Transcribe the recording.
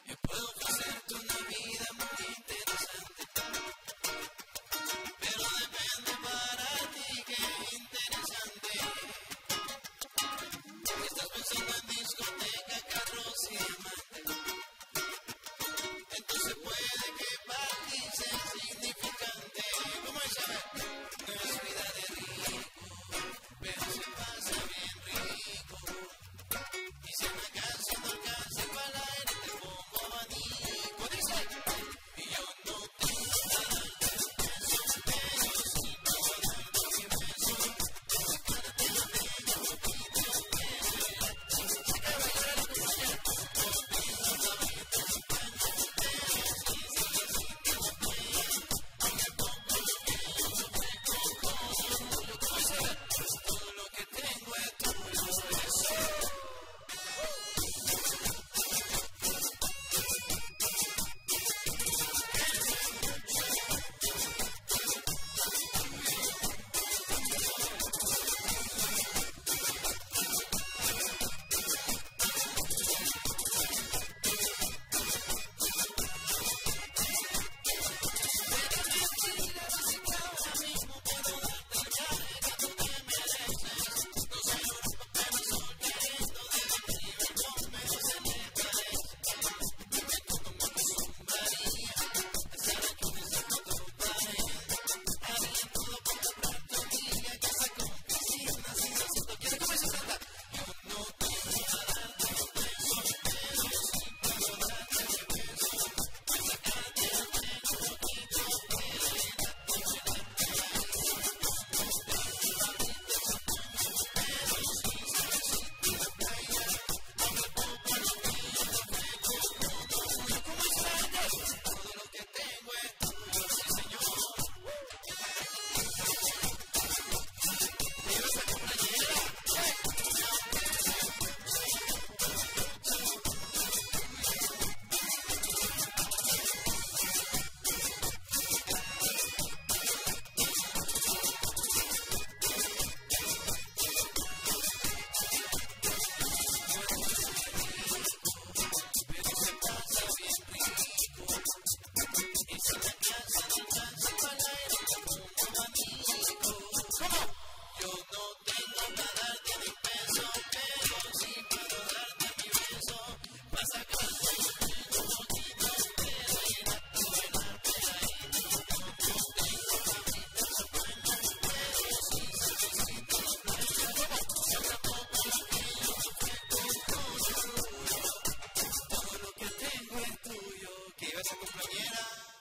Puedo ofrecerte una vida muy interesante, pero depende para ti qué interesante. Estás pensando en discoteca, carros y diamantes, entonces puede que para ti sea insignificante. ¿Cómo es? No es vida de rico, pero se pasa bien rico. Y si una canción no alcanza para el aire, te pongo abanico. Dice, y yo no tengo nada de peso, pero sí puedo darte mi beso. Sacarte la tengo, poquito quiero. Saca a bailar a tu mujer, contigo la vida se canta. Pero si sigues sintiendo playa, aunque poco lo que yo ofrezco, todo lo que voy a hacer, todo lo que tengo es tuyo. Eso. Que ibas a cumpleañera.